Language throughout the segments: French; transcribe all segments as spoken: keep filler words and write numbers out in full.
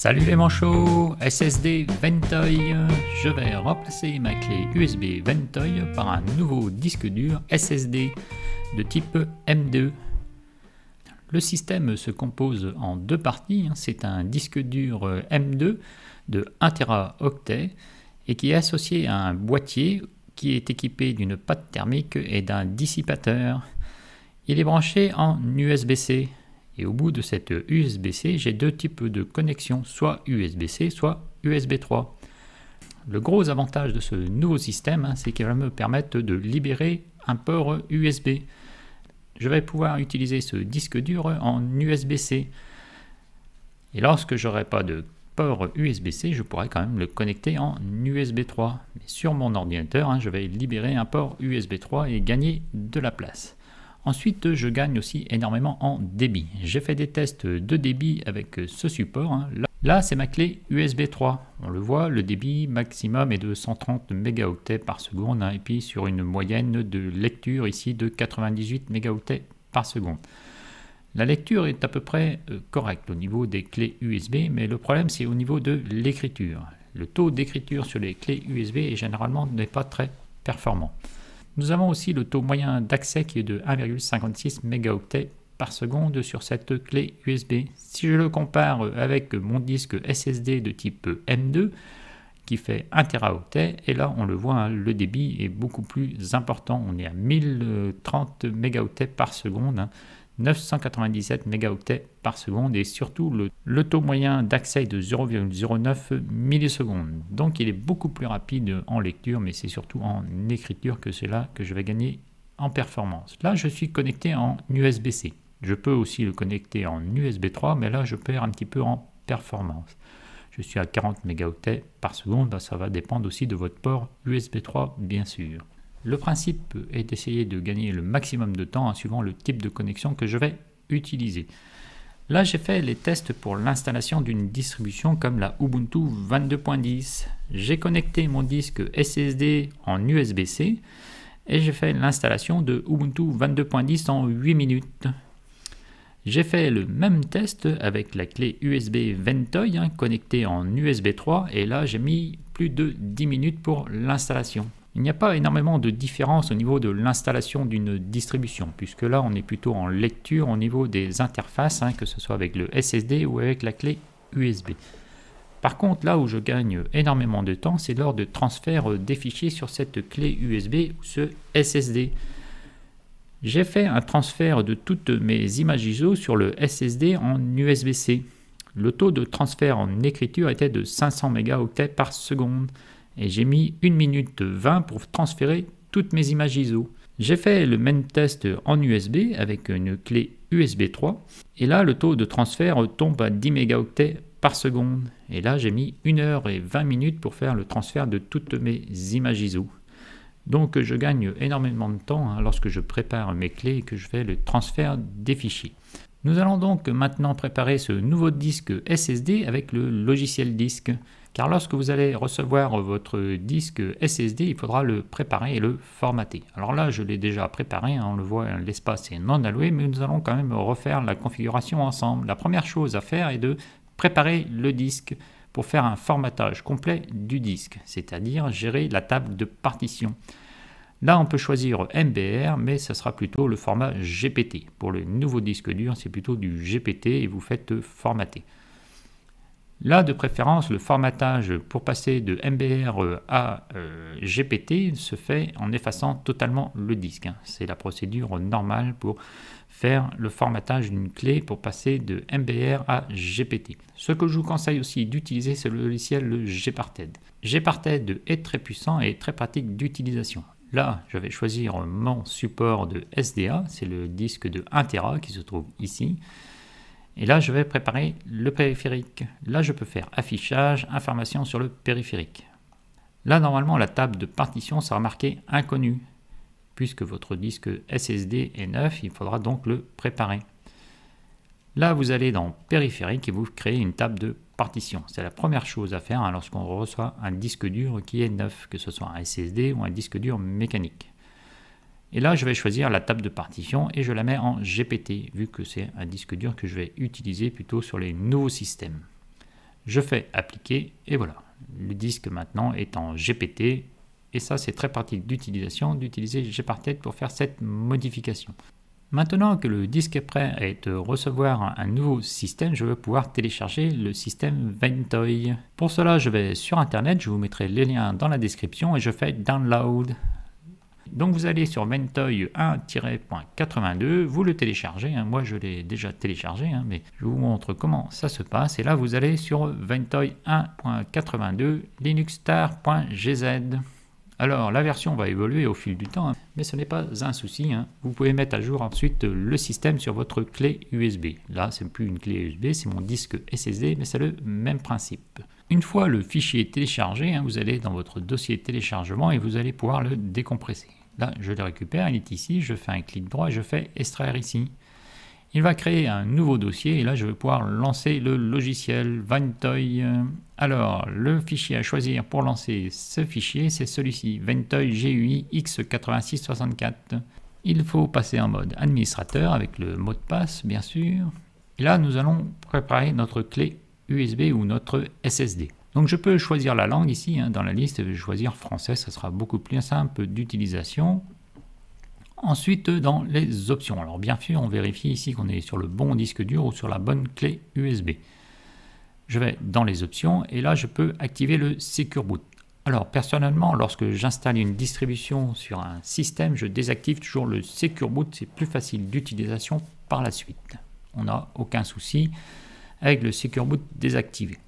Salut les manchots, S S D Ventoy. Je vais remplacer ma clé U S B Ventoy par un nouveau disque dur S S D de type M deux. Le système se compose en deux parties. C'est un disque dur M deux de un téraoctet et qui est associé à un boîtier qui est équipé d'une pâte thermique et d'un dissipateur. Il est branché en U S B C. Et au bout de cette U S B C, j'ai deux types de connexions, soit U S B C, soit U S B trois. Le gros avantage de ce nouveau système, c'est qu'il va me permettre de libérer un port U S B. Je vais pouvoir utiliser ce disque dur en U S B C. Et lorsque je n'aurai pas de port U S B C, je pourrai quand même le connecter en U S B trois. Mais sur mon ordinateur, je vais libérer un port U S B trois et gagner de la place. Ensuite, je gagne aussi énormément en débit. J'ai fait des tests de débit avec ce support. Là, là c'est ma clé U S B trois. On le voit, le débit maximum est de cent trente mégaoctets par seconde. Et puis sur une moyenne de lecture ici de quatre-vingt-dix-huit mégaoctets par seconde. La lecture est à peu près correcte au niveau des clés U S B, mais le problème c'est au niveau de l'écriture. Le taux d'écriture sur les clés U S B est généralement n'est pas très performant. Nous avons aussi le taux moyen d'accès qui est de un virgule cinquante-six mégaoctets par seconde sur cette clé U S B. Si je le compare avec mon disque S S D de type M deux qui fait un téraoctet, et là on le voit, le débit est beaucoup plus important. On est à mille trente mégaoctets par seconde, neuf cent quatre-vingt-dix-sept mégaoctets par seconde et surtout le, le taux moyen d'accès de zéro virgule zéro neuf millisecondes. Donc il est beaucoup plus rapide en lecture, mais c'est surtout en écriture que c'est là que je vais gagner en performance. Là je suis connecté en U S B C. Je peux aussi le connecter en U S B trois, mais là je perds un petit peu en performance. Je suis à quarante mégaoctets par seconde, là, ça va dépendre aussi de votre port U S B trois bien sûr. Le principe est d'essayer de gagner le maximum de temps en suivant le type de connexion que je vais utiliser. Là, j'ai fait les tests pour l'installation d'une distribution comme la Ubuntu vingt-deux point dix. J'ai connecté mon disque S S D en U S B C et j'ai fait l'installation de Ubuntu vingt-deux point dix en huit minutes. J'ai fait le même test avec la clé U S B Ventoy hein, connectée en U S B trois et là, j'ai mis plus de dix minutes pour l'installation. Il n'y a pas énormément de différence au niveau de l'installation d'une distribution, puisque là on est plutôt en lecture au niveau des interfaces, hein, que ce soit avec le S S D ou avec la clé U S B. Par contre, là où je gagne énormément de temps, c'est lors de transfert des fichiers sur cette clé U S B ou ce S S D. J'ai fait un transfert de toutes mes images I S O sur le S S D en U S B C. Le taux de transfert en écriture était de cinq cents mégaoctets par seconde. Et j'ai mis une minute vingt pour transférer toutes mes images I S O. J'ai fait le même test en U S B avec une clé U S B trois. Et là, le taux de transfert tombe à dix mégaoctets par seconde. Et là, j'ai mis une heure et vingt minutes pour faire le transfert de toutes mes images I S O. Donc, je gagne énormément de temps hein, lorsque je prépare mes clés et que je fais le transfert des fichiers. Nous allons donc maintenant préparer ce nouveau disque S S D avec le logiciel disque. Car lorsque vous allez recevoir votre disque S S D, il faudra le préparer et le formater. Alors là, je l'ai déjà préparé, hein, on le voit, l'espace est non alloué, mais nous allons quand même refaire la configuration ensemble. La première chose à faire est de préparer le disque pour faire un formatage complet du disque, c'est-à-dire gérer la table de partition. Là, on peut choisir M B R, mais ce sera plutôt le format G P T. Pour le nouveau disque dur, c'est plutôt du G P T et vous faites formater. Là, de préférence, le formatage pour passer de M B R à euh, G P T se fait en effaçant totalement le disque. C'est la procédure normale pour faire le formatage d'une clé pour passer de M B R à G P T. Ce que je vous conseille aussi d'utiliser, c'est le logiciel Gparted. Gparted est très puissant et très pratique d'utilisation. Là, je vais choisir mon support de S D A, c'est le disque de un téra qui se trouve ici. Et là, je vais préparer le périphérique. Là, je peux faire affichage, information sur le périphérique. Là, normalement, la table de partition sera marquée inconnu. Puisque votre disque S S D est neuf, il faudra donc le préparer. Là, vous allez dans périphérique et vous créez une table de partition. C'est la première chose à faire hein, lorsqu'on reçoit un disque dur qui est neuf, que ce soit un S S D ou un disque dur mécanique. Et là, je vais choisir la table de partition et je la mets en G P T, vu que c'est un disque dur que je vais utiliser plutôt sur les nouveaux systèmes. Je fais appliquer et voilà. Le disque maintenant est en G P T et ça c'est très pratique d'utilisation d'utiliser Gparted pour faire cette modification. Maintenant que le disque est prêt à être recevoir un nouveau système, je vais pouvoir télécharger le système Ventoy. Pour cela, je vais sur internet, je vous mettrai les liens dans la description et je fais download. Donc vous allez sur ventoy un tiret quatre-vingt-deux, vous le téléchargez, hein. Moi je l'ai déjà téléchargé, hein, mais je vous montre comment ça se passe. Et là vous allez sur ventoy un point quatre-vingt-deux linuxstar.gz. Alors la version va évoluer au fil du temps, hein, mais ce n'est pas un souci, hein. Vous pouvez mettre à jour ensuite le système sur votre clé U S B. Là c'est plus une clé U S B, c'est mon disque S S D, mais c'est le même principe. Une fois le fichier téléchargé, hein, vous allez dans votre dossier téléchargement et vous allez pouvoir le décompresser. Là je le récupère, il est ici, je fais un clic droit et je fais extraire ici. Il va créer un nouveau dossier et là je vais pouvoir lancer le logiciel Ventoy. Alors le fichier à choisir pour lancer ce fichier c'est celui-ci, Ventoy G U I X quatre-vingt-six soixante-quatre. Il faut passer en mode administrateur avec le mot de passe bien sûr. Et là nous allons préparer notre clé U S B ou notre S S D. Donc je peux choisir la langue ici, hein, dans la liste, je vais choisir français, ça sera beaucoup plus simple d'utilisation. Ensuite, dans les options, alors bien sûr, on vérifie ici qu'on est sur le bon disque dur ou sur la bonne clé U S B. Je vais dans les options et là, je peux activer le Secure Boot. Alors, personnellement, lorsque j'installe une distribution sur un système, je désactive toujours le Secure Boot, c'est plus facile d'utilisation par la suite. On n'a aucun souci avec le Secure Boot désactivé.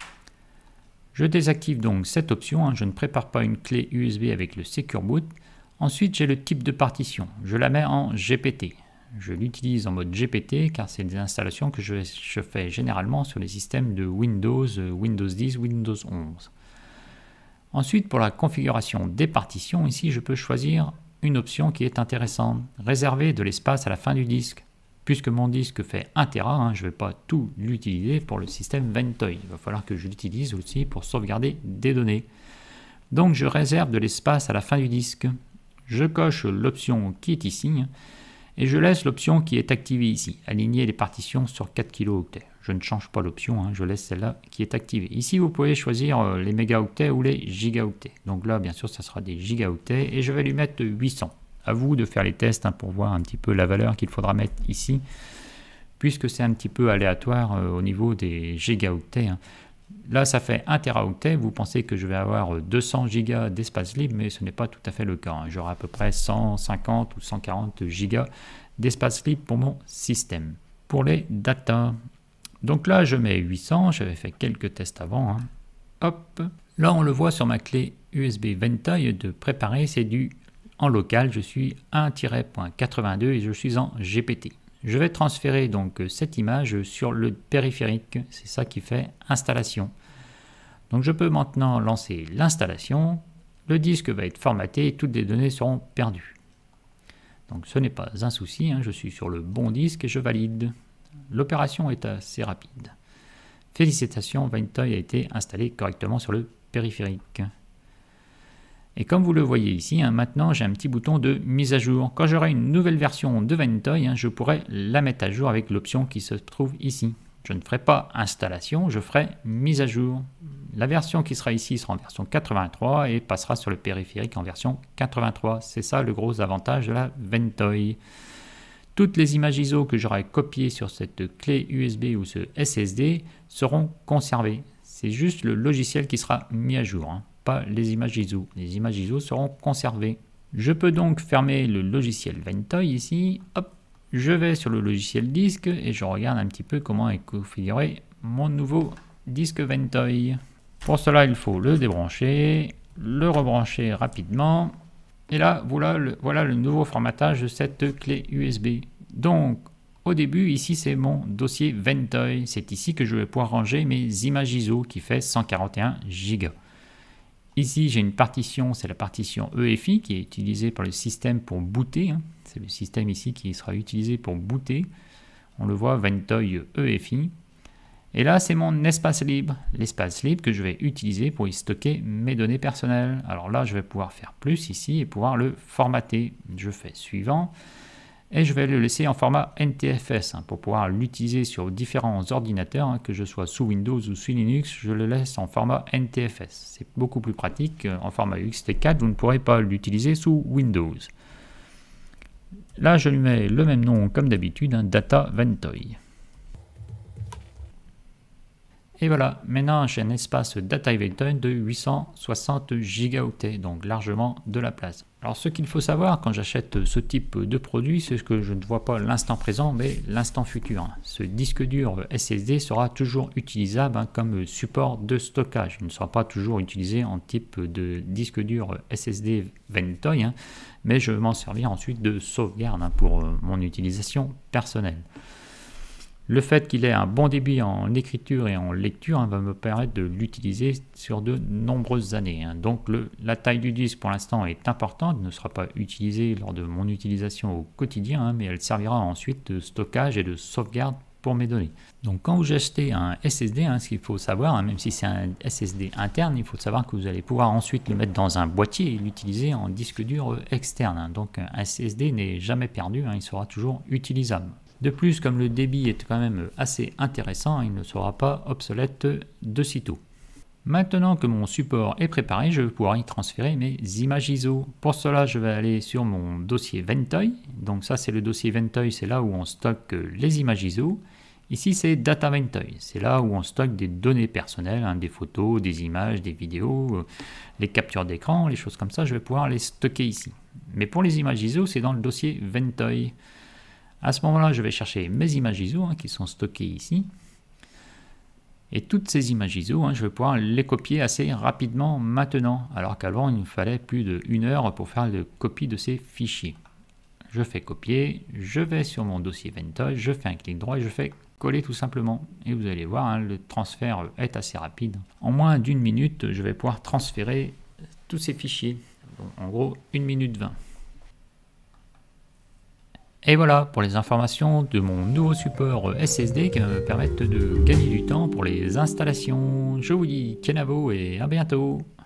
Je désactive donc cette option, hein, je ne prépare pas une clé U S B avec le Secure Boot. Ensuite, j'ai le type de partition. Je la mets en G P T. Je l'utilise en mode G P T car c'est des installations que je, je fais généralement sur les systèmes de Windows, Windows dix, Windows onze. Ensuite, pour la configuration des partitions, ici, je peux choisir une option qui est intéressante. Réserver de l'espace à la fin du disque. Puisque mon disque fait un téra, hein, je ne vais pas tout l'utiliser pour le système Ventoy. Il va falloir que je l'utilise aussi pour sauvegarder des données. Donc, je réserve de l'espace à la fin du disque. Je coche l'option qui est ici et je laisse l'option qui est activée ici, aligner les partitions sur quatre kilooctets. Je ne change pas l'option, hein, je laisse celle-là qui est activée. Ici, vous pouvez choisir les mégaoctets ou les gigaoctets. Donc là, bien sûr, ça sera des gigaoctets et je vais lui mettre huit cents. À vous de faire les tests, hein, pour voir un petit peu la valeur qu'il faudra mettre ici, puisque c'est un petit peu aléatoire euh, au niveau des gigaoctets. Hein. Là, ça fait un téraoctet. Vous pensez que je vais avoir deux cents gigas d'espace libre, mais ce n'est pas tout à fait le cas. Hein. J'aurai à peu près cent cinquante ou cent quarante gigas d'espace libre pour mon système. Pour les datas, donc là, je mets huit cents. J'avais fait quelques tests avant. Hein. Hop. Là, on le voit sur ma clé U S B Ventoy de préparer. C'est du en local. Je suis un tiret quatre-vingt-deux et je suis en G P T. Je vais transférer donc cette image sur le périphérique, c'est ça qui fait installation. Donc je peux maintenant lancer l'installation, le disque va être formaté et toutes les données seront perdues. Donc ce n'est pas un souci, hein, je suis sur le bon disque et je valide. L'opération est assez rapide. Félicitations, Ventoy a été installé correctement sur le périphérique. Et comme vous le voyez ici, hein, maintenant j'ai un petit bouton de mise à jour. Quand j'aurai une nouvelle version de Ventoy, hein, je pourrai la mettre à jour avec l'option qui se trouve ici. Je ne ferai pas installation, je ferai mise à jour. La version qui sera ici sera en version quatre-vingt-trois et passera sur le périphérique en version quatre-vingt-trois. C'est ça le gros avantage de la Ventoy. Toutes les images I S O que j'aurai copiées sur cette clé U S B ou ce S S D seront conservées. C'est juste le logiciel qui sera mis à jour, hein. Pas les images I S O. Les images I S O seront conservées. Je peux donc fermer le logiciel Ventoy ici. Hop, je vais sur le logiciel disque et je regarde un petit peu comment est configuré mon nouveau disque Ventoy. Pour cela, il faut le débrancher, le rebrancher rapidement. Et là, voilà le, voilà le nouveau formatage de cette clé U S B. Donc, au début, ici, c'est mon dossier Ventoy. C'est ici que je vais pouvoir ranger mes images I S O qui fait cent quarante et un gigas. Ici, j'ai une partition, c'est la partition E F I qui est utilisée par le système pour booter. Hein. C'est le système ici qui sera utilisé pour booter. On le voit, Ventoy E F I. Et là, c'est mon espace libre. L'espace libre que je vais utiliser pour y stocker mes données personnelles. Alors là, je vais pouvoir faire plus ici et pouvoir le formater. Je fais suivant. Et je vais le laisser en format N T F S hein, pour pouvoir l'utiliser sur différents ordinateurs, hein, que je sois sous Windows ou sous Linux, je le laisse en format N T F S. C'est beaucoup plus pratique. En format U X T quatre, vous ne pourrez pas l'utiliser sous Windows. Là, je lui mets le même nom comme d'habitude, hein, Data Ventoy. Et voilà, maintenant j'ai un espace Data Ventoy de huit cent soixante gigaoctets, donc largement de la place. Alors ce qu'il faut savoir quand j'achète ce type de produit, c'est que je ne vois pas l'instant présent, mais l'instant futur. Ce disque dur S S D sera toujours utilisable hein, comme support de stockage. Il ne sera pas toujours utilisé en type de disque dur S S D Ventoy, hein, mais je vais m'en servir ensuite de sauvegarde hein, pour mon utilisation personnelle. Le fait qu'il ait un bon débit en écriture et en lecture hein, va me permettre de l'utiliser sur de nombreuses années. Hein. Donc le, la taille du disque pour l'instant est importante, ne sera pas utilisée lors de mon utilisation au quotidien, hein, mais elle servira ensuite de stockage et de sauvegarde pour mes données. Donc quand vous achetez un S S D, hein, ce qu'il faut savoir, hein, même si c'est un S S D interne, il faut savoir que vous allez pouvoir ensuite le mettre dans un boîtier et l'utiliser en disque dur externe. Hein. Donc un S S D n'est jamais perdu, hein, il sera toujours utilisable. De plus, comme le débit est quand même assez intéressant, il ne sera pas obsolète de sitôt. Maintenant que mon support est préparé, je vais pouvoir y transférer mes images I S O. Pour cela, je vais aller sur mon dossier Ventoy. Donc ça, c'est le dossier Ventoy, c'est là où on stocke les images I S O. Ici, c'est Data Ventoy, c'est là où on stocke des données personnelles, hein, des photos, des images, des vidéos, euh, les captures d'écran, les choses comme ça, je vais pouvoir les stocker ici. Mais pour les images I S O, c'est dans le dossier Ventoy. À ce moment-là, je vais chercher mes images I S O hein, qui sont stockées ici. Et toutes ces images I S O, hein, je vais pouvoir les copier assez rapidement maintenant, alors qu'avant, il nous fallait plus d'une heure pour faire la copie de ces fichiers. Je fais copier, je vais sur mon dossier Ventoy, je fais un clic droit et je fais coller tout simplement. Et vous allez voir, hein, le transfert est assez rapide. En moins d'une minute, je vais pouvoir transférer tous ces fichiers. Donc, en gros, une minute vingt. Et voilà pour les informations de mon nouveau support S S D qui me permettent de gagner du temps pour les installations. Je vous dis kenavo et à bientôt.